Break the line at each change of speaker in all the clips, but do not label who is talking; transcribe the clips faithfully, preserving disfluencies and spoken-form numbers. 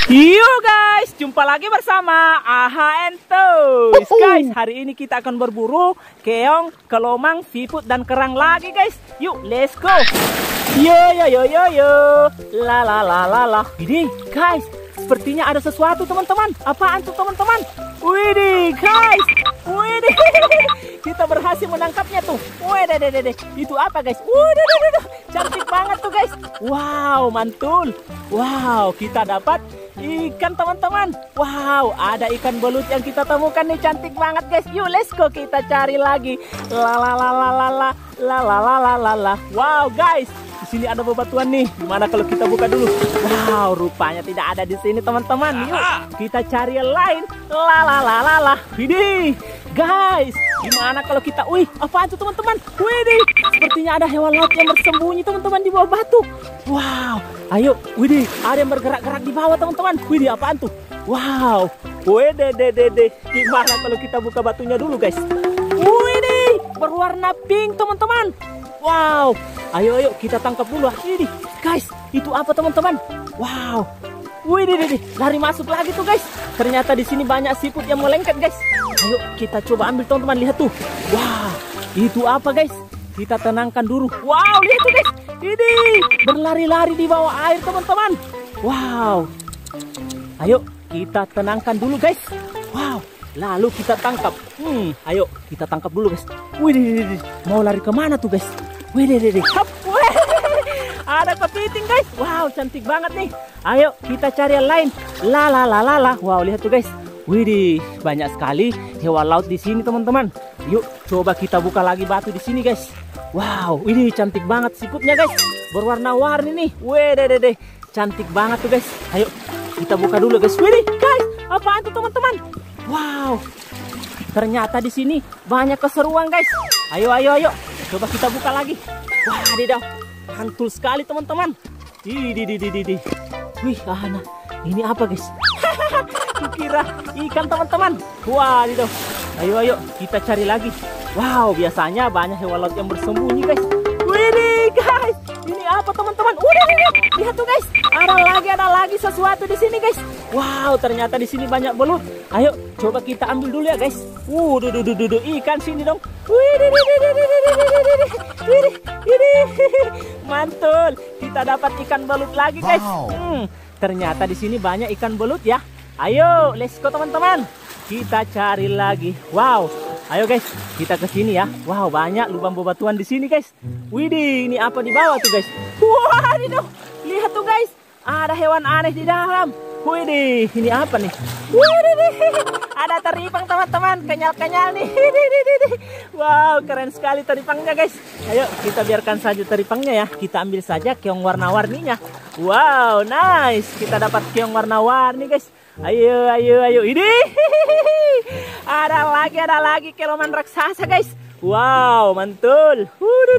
Yo guys, jumpa lagi bersama Aha and Toys. Guys, hari ini kita akan berburu keong, kelomang, siput, dan kerang lagi guys. Yuk, let's go. Yo yo yo yo yo. La la la la la. Ini guys, sepertinya ada sesuatu teman-teman. Apaan tuh teman-teman? Widih guys, widih. Kita berhasil menangkapnya tuh. Widih, itu apa guys? Widih, cantik banget tuh guys. Wow, mantul. Wow, kita dapat ikan teman-teman. Wow, ada ikan belut yang kita temukan nih, cantik banget guys. Yuk, let's go, kita cari lagi. La la la la la la la la la la la la. Wow guys, di sini ada bebatuan nih. Gimana kalau kita buka dulu? Wow, rupanya tidak ada di sini teman-teman. Yuk, kita cari yang lain. La la la la la. Widih, guys, gimana kalau kita? Wih, apaan tuh teman-teman? Widih, sepertinya ada hewan laut yang bersembunyi teman-teman di bawah batu. Wow, ayo, widih, ada yang bergerak-gerak di bawah teman-teman. Widih, apaan tuh? Wow, widih, deh, deh, deh. Gimana kalau kita buka batunya dulu guys? Widih, berwarna pink teman-teman. Wow, ayo, ayo, kita tangkap dulu. Widih, guys, itu apa teman-teman? Wow, widih, deh, deh. Lari masuk lagi tuh guys. Ternyata di sini banyak siput yang melengket guys. Ayo, kita coba ambil teman-teman, lihat tuh. Wow, itu apa guys? Kita tenangkan dulu. Wow, lihat tuh guys. Ini berlari-lari di bawah air teman-teman. Wow. Ayo kita tenangkan dulu guys. Wow. Lalu kita tangkap. Hmm, ayo kita tangkap dulu guys. Wih, mau lari kemana tuh guys? Wih, deh, deh, deh. Ada kepiting guys. Wow, cantik banget nih. Ayo kita cari yang lain. La la la la la. Wow, lihat tuh guys. Widih, banyak sekali hewan laut di sini teman-teman. Yuk, coba kita buka lagi batu di sini guys. Wow, ini cantik banget siputnya guys. Berwarna-warni nih. Wih, deh, deh, deh. Cantik banget tuh guys. Ayo, kita buka dulu guys. Widih, guys, apaan tuh teman-teman? Wow, ternyata di sini banyak keseruan guys. Ayo, ayo, ayo. Coba kita buka lagi. Wah, didaw. Mantul sekali teman-teman. Ih, di, di, di, di, di. Wih, Ana, ini apa guys? Kukira ikan teman-teman. Wah, didaw. Ayo, ayo, kita cari lagi. Wow, biasanya banyak hewan laut yang bersembunyi guys. Widih guys, ini apa teman-teman? Udah, udah, lihat tuh guys. Ada lagi, ada lagi sesuatu di sini guys. Wow, ternyata di sini banyak belut. Ayo, coba kita ambil dulu ya guys. Uh, duh, duh, duh, duh, duh. Ikan sini dong. Widih, widih, widih, widih, widih, widih. Mantul, kita dapat ikan belut lagi guys. Hmm, ternyata di sini banyak ikan belut ya. Ayo, let's go teman-teman. Kita cari lagi. Wow. Ayo guys, kita ke sini ya. Wow, banyak lubang bebatuan di sini guys. Widih, ini apa di bawah tuh guys? Wah, ini lihat tuh guys. Ada hewan aneh di dalam. Widih, ini apa nih? Widih, ada teripang teman-teman, kenyal-kenyal nih. Wow, keren sekali teripangnya guys. Ayo, kita biarkan saja teripangnya ya. Kita ambil saja keong warna-warninya. Wow, nice. Kita dapat keong warna-warni guys. Ayo, ayo, ayo. Ini ada lagi, ada lagi keloman raksasa guys. Wow, mantul.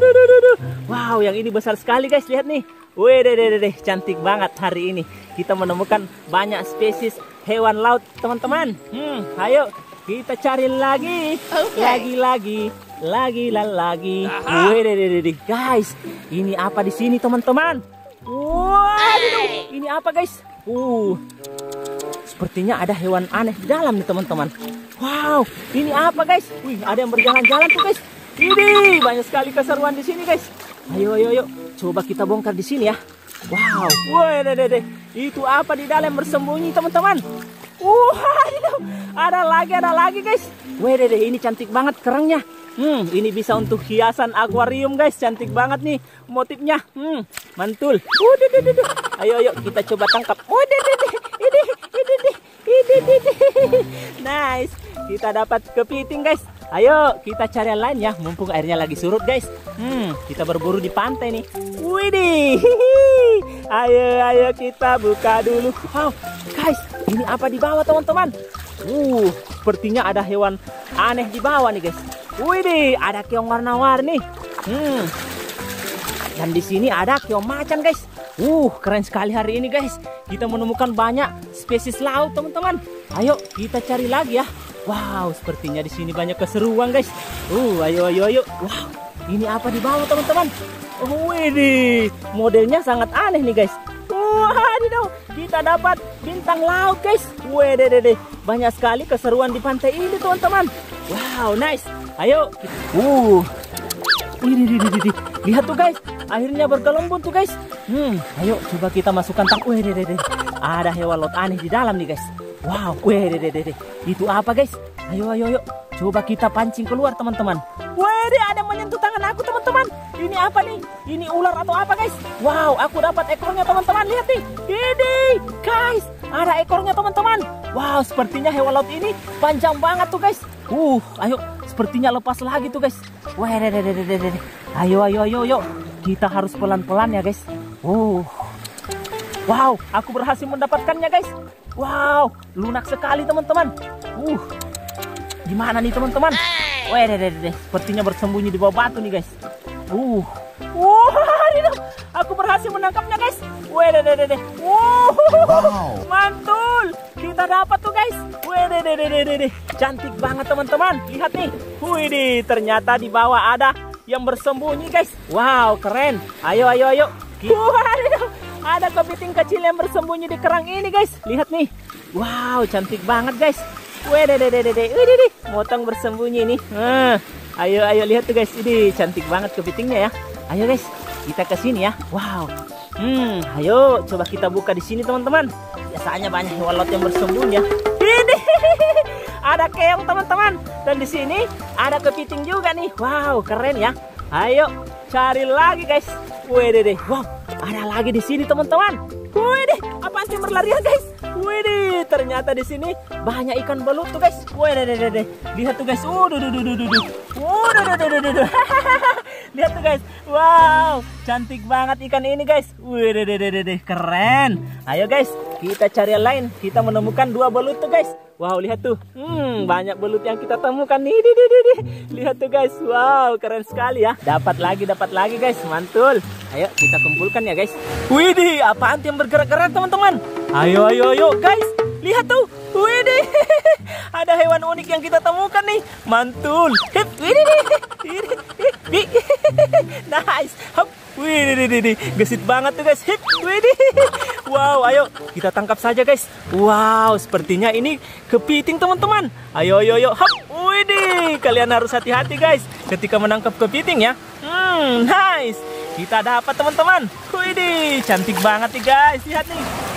Wow, yang ini besar sekali guys. Lihat nih. Wih, deh, deh, deh, cantik banget hari ini. Kita menemukan banyak spesies hewan laut teman-teman. Hmm, ayo kita cari lagi, okay. lagi, lagi, lagi, lagi. Wih, deh, deh, deh, guys. Ini apa di sini teman-teman? Wow, ini apa guys? Uh. Sepertinya ada hewan aneh di dalam nih teman-teman. Wow, ini apa guys? Wih, ada yang berjalan-jalan tuh guys. Ini banyak sekali keseruan di sini guys. Ayo, ayo, ayo. Coba kita bongkar di sini ya. Wow, wah, deh, deh, deh. Itu apa di dalam bersembunyi teman-teman? Wah, ada lagi, ada lagi guys. Wah, deh, deh. Ini cantik banget kerangnya. Hmm, ini bisa untuk hiasan akuarium guys. Cantik banget nih motifnya. Hmm, mantul. Udah, deh, deh, deh. Ayo, ayo, kita coba tangkap. Udah, deh, deh. Ini, ini, ini, ini, ini. Nice. Kita dapat kepiting guys. Ayo kita cari yang lain ya. Mumpung airnya lagi surut guys. Hmm, kita berburu di pantai nih. Widih. Ayo, ayo kita buka dulu. Wow, guys, ini apa di bawah teman-teman? Uh, sepertinya ada hewan aneh di bawah nih guys. Widih, ada keong warna-warni. Hmm. Dan di sini ada keong macan guys. Uh, keren sekali hari ini guys. Kita menemukan banyak spesies laut teman-teman. Ayo kita cari lagi ya. Wow, sepertinya di sini banyak keseruan guys. Uh, ayo, ayo, ayo. Wow, ini apa di bawah teman-teman? Oh, ini modelnya sangat aneh nih guys. Wah, Wadidaw, kita dapat bintang laut guys. Wede dede, banyak sekali keseruan di pantai ini teman-teman. Wow, nice. Ayo. Uh. Wih, lihat tuh guys, airnya bergelembung tuh guys. Hmm, ayo coba kita masukkan tang. Wih, dede, ada hewan laut aneh di dalam nih guys. Wow, wih, dede, dede, itu apa guys? Ayo, ayo, ayo, coba kita pancing keluar teman-teman. Wih, ada menyentuh tangan aku teman-teman. Ini apa nih? Ini ular atau apa guys? Wow, aku dapat ekornya teman-teman. Lihat nih, ini guys, ada ekornya teman-teman. Wow, sepertinya hewan laut ini panjang banget tuh guys. Uh, ayo, sepertinya lepas lagi tuh guys. Wah, dede, dede, dede. Ayo, ayo, ayo, ayo. Kita harus pelan-pelan ya guys. Uh. Wow, aku berhasil mendapatkannya guys. Wow, lunak sekali teman-teman. Uh. Gimana nih teman-teman? Wah, dede, dede. Sepertinya bersembunyi di bawah batu nih guys. Uh. Wah, aku berhasil menangkapnya guys. Wah, dede, dede. Uh. Wow. Mantul. Kita dapat tuh guys. Wah, dede, dede, dede. Cantik banget teman-teman. Lihat nih. Wih, ternyata di bawah ada yang bersembunyi guys. Wow, keren. Ayo, ayo, ayo. Waduh, ada kepiting kecil yang bersembunyi di kerang ini guys. Lihat nih. Wow, cantik banget guys. Wih, dede, dede, dede. Wih, dede. Motong bersembunyi nih. Hmm. Ayo, ayo lihat tuh guys. Ini cantik banget kepitingnya ya. Ayo guys, kita ke sini ya. Wow. Hmm, ayo coba kita buka di sini teman-teman. Biasanya banyak hewan laut yang bersembunyi ya. Ini ada keong teman-teman, dan di sini ada kepiting juga nih. Wow, keren ya. Ayo cari lagi guys. Wih deh, wow, ada lagi di sini teman-teman. Wih deh, apaan sih berlarian guys? Wih deh, ternyata di sini banyak ikan belut tuh guys. Wih deh, deh, deh, lihat tuh guys. Uh, duh, duh, duh, duh, duh, duh. Uh, duh, duh, duh, duh, duh, duh. Lihat tuh guys. Wow, cantik banget ikan ini guys. Wih deh, deh, deh, deh, keren. Ayo guys, kita cari yang lain. Kita menemukan dua belut tuh guys. Wow, lihat tuh. Hmm, banyak belut yang kita temukan nih. Di, di, di, di. Lihat tuh guys. Wow, keren sekali ya. Dapat lagi, dapat lagi guys. Mantul. Ayo kita kumpulkan ya guys. Widih, apaan yang bergerak-gerak teman-teman? Ayo, ayo, ayo guys. Lihat tuh. Widih. Ada hewan unik yang kita temukan nih. Mantul. Hip, widih. Widih. Nice. Hop. Widih, gesit banget tuh guys. Hip, widih. Wow, ayo kita tangkap saja guys. Wow, sepertinya ini kepiting teman-teman. Ayo, ayo, ayo. Hop, widih. Kalian harus hati-hati guys ketika menangkap kepiting ya. Hmm, nice. Kita dapat teman-teman. Widih, cantik banget nih guys. Lihat nih.